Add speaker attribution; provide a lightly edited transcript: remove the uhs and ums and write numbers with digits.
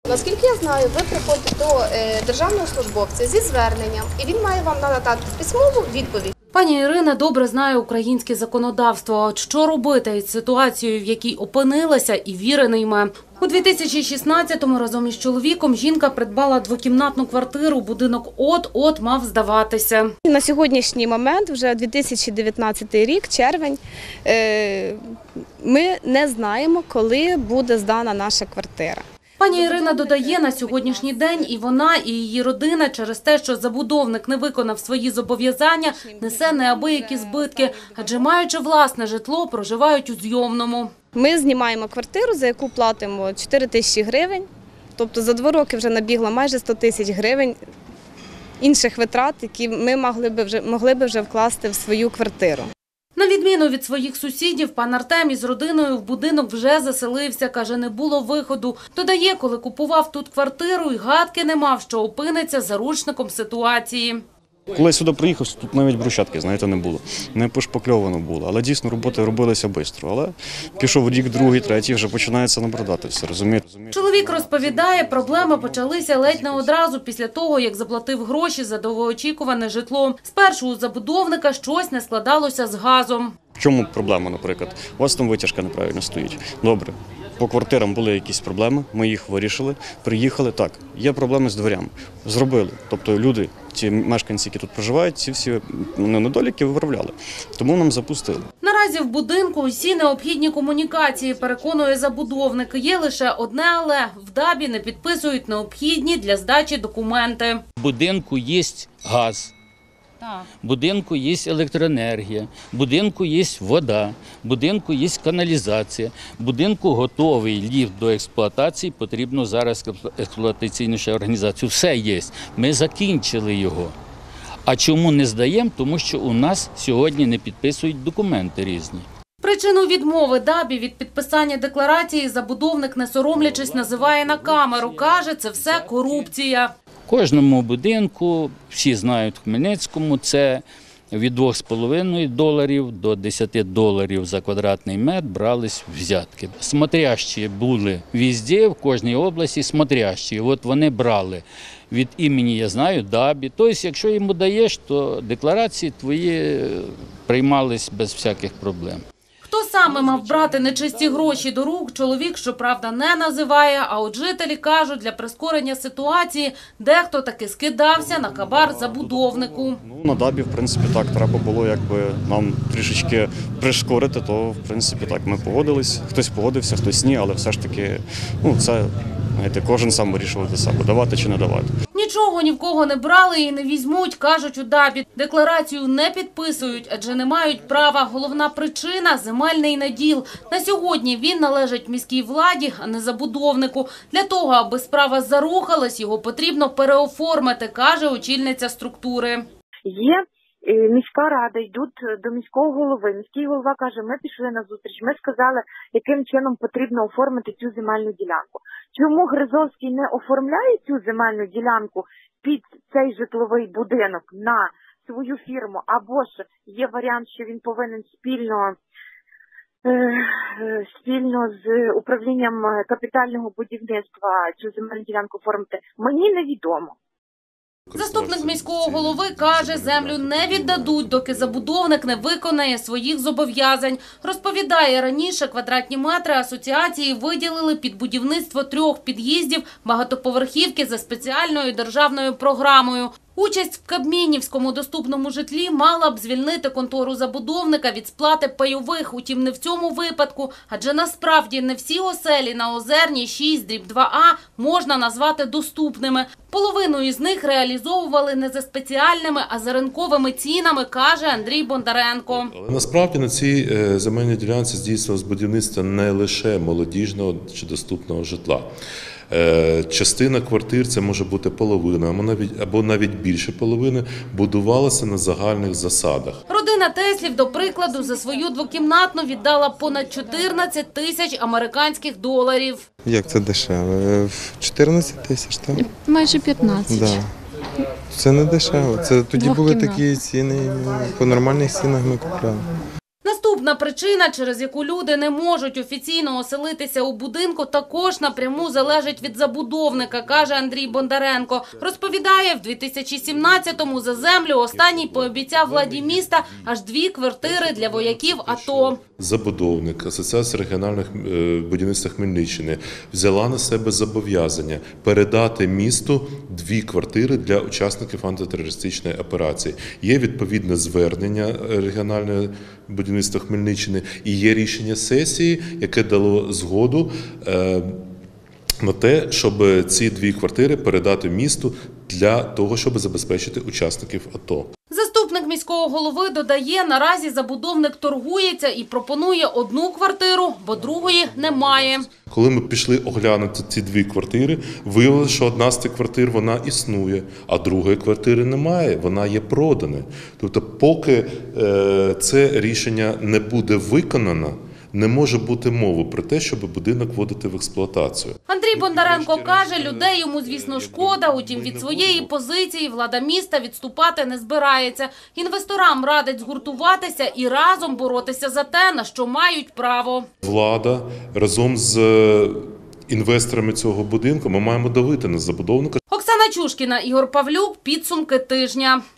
Speaker 1: Наскільки я знаю, ви приходите до державного службовця зі зверненням, і він має вам надати письмову відповідь.
Speaker 2: Пані Ірина добре знає українське законодавство. А от що робити із ситуацією, в якій опинилася, і віри не йме. У 2016-му разом із чоловіком жінка придбала двокімнатну квартиру. Будинок от-от мав здаватися.
Speaker 1: На сьогоднішній момент, вже 2019 рік, червень, ми не знаємо, коли буде здана наша квартира.
Speaker 2: Пані Ірина додає, на сьогоднішній день і вона, і її родина через те, що забудовник не виконав свої зобов'язання, несе неабиякі збитки, адже маючи власне житло, проживають у зйомному.
Speaker 1: Ми знімаємо квартиру, за яку платимо 4 тисячі гривень, тобто за 2 роки вже набігло майже 100 тисяч гривень інших витрат, які ми могли б вже вкласти в свою квартиру.
Speaker 2: На відміну від своїх сусідів, пан Артем із родиною в будинок вже заселився. Каже, не було виходу. Додає, коли купував тут квартиру, і гадки не мав, що опиниться заручником ситуації.
Speaker 3: Коли я сюди приїхав, тут навіть брусчатки, знаєте, не було. Не пошпакльовано було. Але дійсно роботи робилися швидко. Але пішов рік, другий, третій, вже починається набридати все, розумієте?
Speaker 2: Чоловік розповідає, проблеми почалися ледь не одразу після того, як заплатив гроші за довгоочікуване житло. Спершу у забудовника щось не складалося з газом.
Speaker 3: В чому проблема, наприклад? У вас там витяжка неправильно стоїть. Добре. По квартирам були якісь проблеми, ми їх вирішили, приїхали. Так, є проблеми з дверями. Зробили. Тобто люди, ті мешканці, які тут проживають, ці всі недоліки виправляли. Тому нам запустили.
Speaker 2: Наразі в будинку усі необхідні комунікації, переконує забудовник. Є лише одне але – в ДАБі не підписують необхідні для здачі документи.
Speaker 4: В будинку є газ. В будинку є електроенергія, в будинку є вода, в будинку є каналізація, в будинку готовий ліфт до експлуатації, потрібно зараз експлуатаційну ще організацію. Все є. Ми закінчили його. А чому не здаємо? Тому що у нас сьогодні не підписують документи різні.
Speaker 2: Причину відмови ДАБі від підписання декларації забудовник, не соромлячись, називає на камеру. Каже, це все корупція.
Speaker 4: В кожному будинку, всі знають в Хмельницькому, це від $2,5 до $10 за квадратний метр брались взятки. Смотрящі були везде, в кожній області смотрящі. От вони брали від імені, я знаю, ДАБі. Тобто, якщо йому даєш, то декларації твої приймались без всяких проблем.
Speaker 2: Хто саме мав брати нечисті гроші до рук, чоловік, щоправда, не називає, а от жителі кажуть, для прискорення ситуації дехто таки скидався на хабар забудовнику.
Speaker 3: На ДАБі, в принципі, так, треба було нам трішечки прискорити, то, в принципі, так, ми погодились. Хтось погодився, хтось ні, але все ж таки, це, знаєте, кожен сам вирішував для себе, давати чи не давати.
Speaker 2: Нічого ні в кого не брали і не візьмуть, кажуть у ДАБі. Декларацію не підписують, адже не мають права. Головна причина – земельний наділ. На сьогодні він належить міській владі, а не забудовнику. Для того, аби справа зарухалась, його потрібно переоформити, каже очільниця структури.
Speaker 5: Є міська рада, йдуть до міського голови. Міський голова каже, ми пішли на зустріч, ми сказали, яким чином потрібно оформити цю земельну ділянку. Чому Гризовський не оформляє цю земельну ділянку під цей житловий будинок на свою фірму, або ж є варіант, що він повинен спільно з управлінням капітального будівництва цю земельну ділянку оформити, мені невідомо.
Speaker 2: Заступник міського голови каже, землю не віддадуть, доки забудовник не виконає своїх зобов'язань. Розповідає, раніше квадратні метри асоціації виділили під будівництво 3 під'їздів багатоповерхівки за спеціальною державною програмою. Участь в Кабмінівському доступному житлі мала б звільнити контору забудовника від сплати пайових, утім не в цьому випадку, адже насправді не всі оселі на Озерній 6/2А можна назвати доступними. Половину із них реалізовували не за спеціальними, а за ринковими цінами, каже Андрій Бондаренко.
Speaker 6: Насправді на цій земельній ділянці здійснювалось будівництво не лише молодіжного чи доступного житла. Частина квартир, це може бути половина, або навіть більше половини, будувалася на загальних засадах.
Speaker 2: Родина Теслів, до прикладу, за свою двокімнатну віддала понад 14 тисяч американських доларів.
Speaker 7: Як це дешево? 14 тисяч, так?
Speaker 8: Майже 15.
Speaker 7: Да. Це не дешево. Це тоді були такі ціни, по нормальних цінах ми купляли.
Speaker 2: Наступна одна причина, через яку люди не можуть офіційно оселитися у будинку, також напряму залежить від забудовника, каже Андрій Бондаренко. Розповідає, в 2017-му за землю останній пообіцяв владі міста аж 2 квартири для вояків АТО.
Speaker 6: Забудовник, Асоціація регіональних будівництва Хмельниччини взяла на себе зобов'язання передати місту 2 квартири для учасників антитерористичної операції. Є відповідне звернення регіонального будівництва Хмельниччини і є рішення сесії, яке дало згоду на те, щоб ці 2 квартири передати місту для того, щоб забезпечити учасників АТО.
Speaker 2: Заступник міського голови додає, наразі забудовник торгується і пропонує 1 квартиру, бо другої немає.
Speaker 6: Коли ми пішли оглянути ці 2 квартири, виявилося, що одна з цих квартир вона існує, а другої квартири немає, вона є продана. Тобто поки це рішення не буде виконано, не може бути мови про те, щоб будинок вводити в експлуатацію.
Speaker 2: Андрій Бондаренко каже, людей йому, звісно, шкода, утім від своєї позиції влада міста відступати не збирається. Інвесторам радить згуртуватися і разом боротися за те, на що мають право.
Speaker 6: Влада разом з інвесторами цього будинку ми маємо давити на забудовника.
Speaker 2: Оксана Чушкіна, Ігор Павлюк. Підсумки тижня.